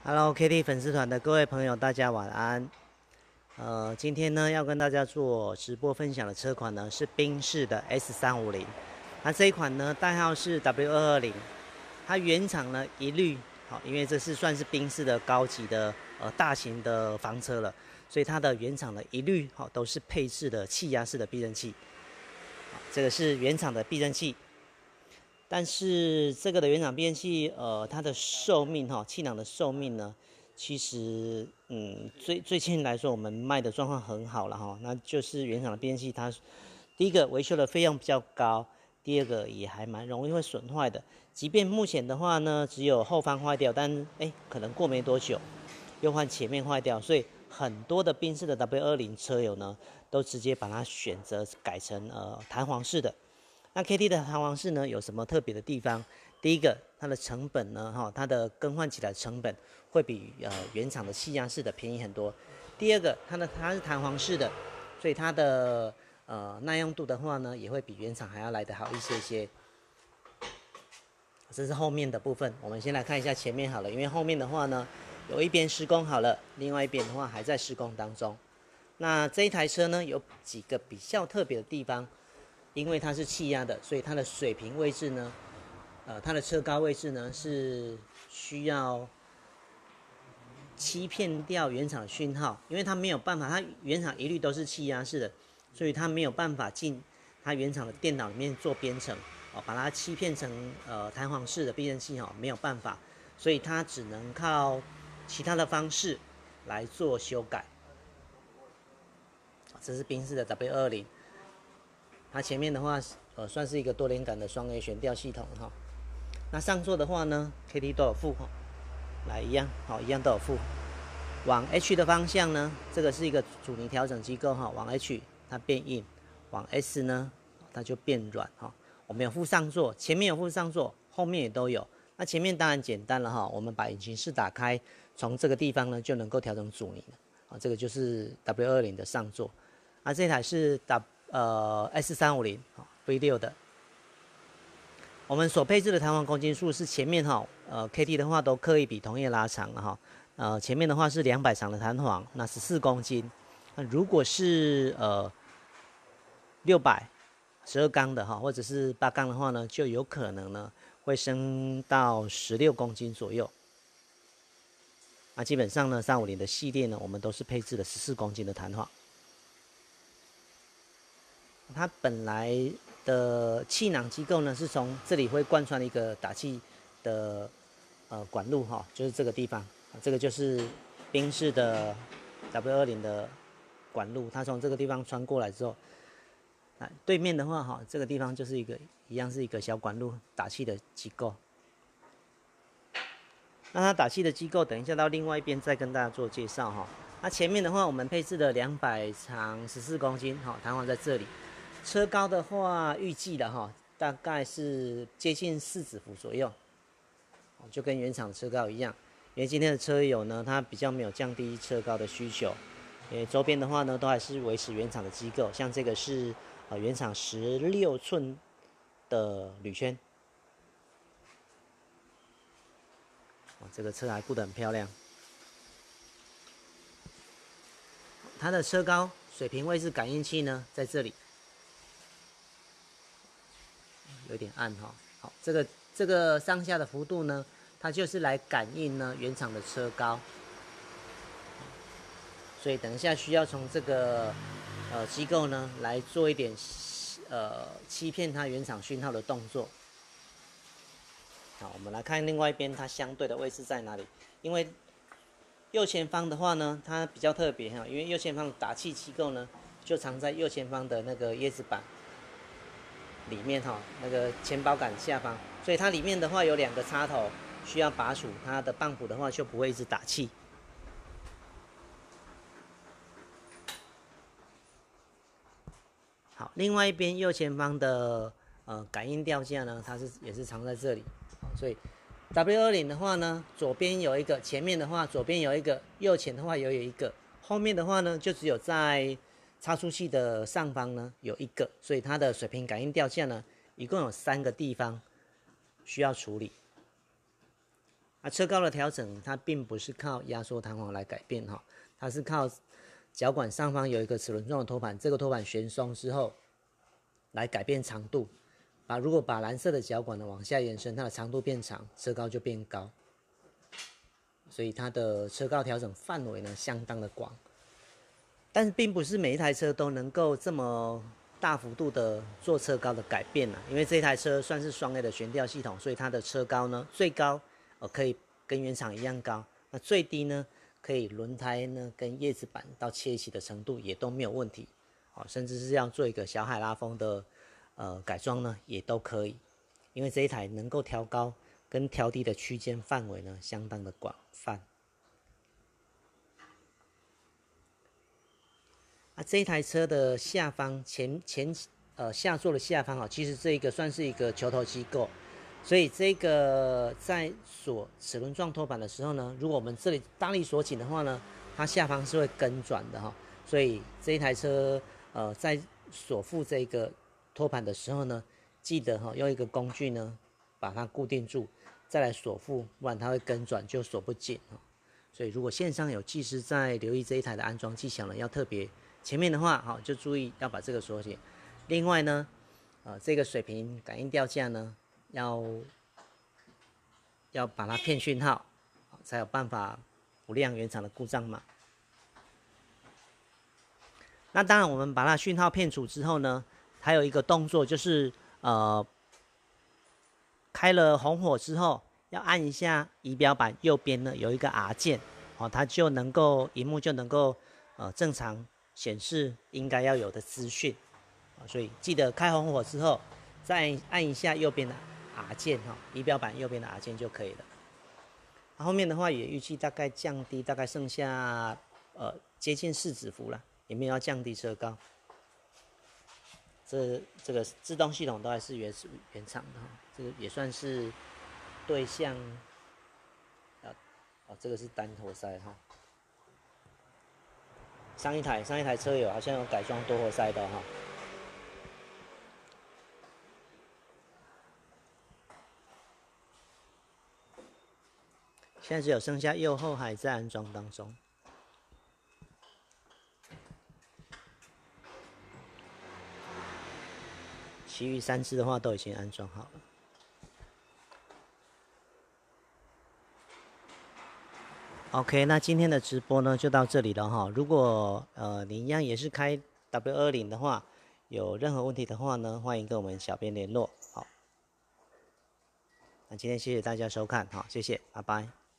Hello，KT 粉丝团的各位朋友，大家晚安。今天呢要跟大家做直播分享的车款呢是宾士的 S350，那这一款呢代号是 W220，它原厂呢一律因为这是算是宾士的高级的大型的房车了，所以它的原厂呢一律都是配置的气压式的避震器，这个是原厂的避震器。但是这个的原厂避震器，它的寿命气囊的寿命呢，其实最近来说，我们卖的状况很好了哈。那就是原厂的避震器，它第一个维修的费用比较高，第二个也还蛮容易会损坏的。即便目前的话呢，只有后方坏掉，但可能过没多久又换前面坏掉，所以很多的宾士的 W20车友呢，都直接把它选择改成弹簧式的。那 KT 的弹簧式呢有什么特别的地方？第一个，它的成本呢，它的更换起来成本会比原厂的气压式的便宜很多。第二个，它是弹簧式的，所以它的耐用度的话呢，也会比原厂还要来得好一些。这是后面的部分，我们先来看一下前面好了，因为后面的话呢，有一边施工好了，另外一边的话还在施工当中。那这一台车呢，有几个比较特别的地方。因为它是气压的，所以它的水平位置呢，它的车高位置呢是需要欺骗掉原厂讯号，因为它没有办法，它原厂一律都是气压式的，所以它没有办法进它原厂的电脑里面做编程，把它欺骗成弹簧式的避震器没有办法，所以它只能靠其他的方式来做修改。这是宾士的 W220。它前面的话，算是一个多连杆的双 A 悬吊系统哈。那上座的话呢 ，KT 都有附哈，来一样都有附。往 H 的方向呢，这个是一个阻尼调整机构哈，往 H 它变硬，往 S 呢它就变软哈。我们有附上座，前面有附上座，后面也都有。那前面当然简单了哈，我们把引擎室打开，从这个地方呢就能够调整阻尼了。这个就是 W220的上座。那这台是S350 V6 的，我们所配置的弹簧公斤数是前面KT 的话都刻意比同业拉长了哈，前面的话是200长的弹簧，那14公斤，那如果是600 12缸的或者是8缸的话呢，就有可能呢会升到16公斤左右。那基本上呢，350的系列呢，我们都是配置了14公斤的弹簧。它本来的气囊机构呢，是从这里会贯穿一个打气的管路就是这个地方，这个就是宾士的 W220的管路，它从这个地方穿过来之后，对面的话这个地方就是一样是一个小管路打气的机构。那它打气的机构，等一下到另外一边再跟大家做介绍哈。那前面的话，我们配置了200长14公斤弹簧在这里。车高的话，预计的大概是接近4指幅左右，就跟原厂车高一样。因为今天的车友呢，他比较没有降低车高的需求，因为周边的话呢，都还是维持原厂的机构。像这个是原厂16寸的铝圈，这个车还顾得很漂亮。它的车高水平位置感应器呢，在这里。有点暗好，这个上下的幅度呢，它就是来感应呢原厂的车高，所以等一下需要从这个机构呢来做一点欺骗它原厂讯号的动作。好，我们来看另外一边它相对的位置在哪里？因为右前方的话呢，它比较特别因为右前方的打气机构呢，就藏在右前方的那个叶子板里面那个前保杆下方，所以它里面的话有2个插头需要拔除，它的泵浦的话就不会一直打气。好，另外一边右前方的感应吊架呢，它也是藏在这里，所以 W220的话呢，左边有一个，前面的话左边有一个，右前的话也有一个，后面的话呢就只有在差速器的上方呢有一个，所以它的水平感应吊架呢，一共有3个地方需要处理。 车高的调整它并不是靠压缩弹簧来改变哈，它是靠脚管上方有一个齿轮状的托盘，这个托盘旋松之后来改变长度。如果把蓝色的脚管呢往下延伸，它的长度变长，车高就变高。所以它的车高调整范围呢相当的广，但是并不是每一台车都能够这么大幅度的做车高的改变因为这台车算是双 A 的悬吊系统，所以它的车高呢最高可以跟原厂一样高，那最低呢可以轮胎呢跟叶子板到切一起的程度也都没有问题，甚至是要做一个小海拉风的改装呢也都可以，因为这一台能够调高跟调低的区间范围呢相当的广泛。这一台车的下方下座的下方其实这个算是一个球头机构，所以这个在锁齿轮状托盘的时候呢，如果我们这里大力锁紧的话呢，它下方是会跟转的所以这一台车在锁附这个托盘的时候呢，记得用一个工具呢把它固定住，再来锁附，不然它会跟转就锁不紧所以如果线上有技师在留意这一台的安装技巧呢，要特别前面的话就注意要把这个锁紧。另外呢这个水平感应吊架呢要把它骗讯号，才有办法不亮原厂的故障码。那当然我们把它讯号骗除之后呢，还有一个动作就是开了红火之后要按一下仪表板右边呢有一个 R 键它就能够萤幕就能够正常显示应该要有的资讯，所以记得开红火之后再按一下右边的 R 键仪表板右边的 R 键就可以了。后面的话也预计大概降低，大概剩下接近4指幅了，也没有要降低车高。这个制动系统都还是原厂的这个也算是对向这个是单活塞上一台车友好像有改装多活塞的现在只有剩下右后还在安装当中。其余3只的话都已经安装好了。OK， 那今天的直播呢就到这里了如果你一样也是开 W220的话，有任何问题的话呢，欢迎跟我们小编联络。好，那今天谢谢大家收看，谢谢，拜拜。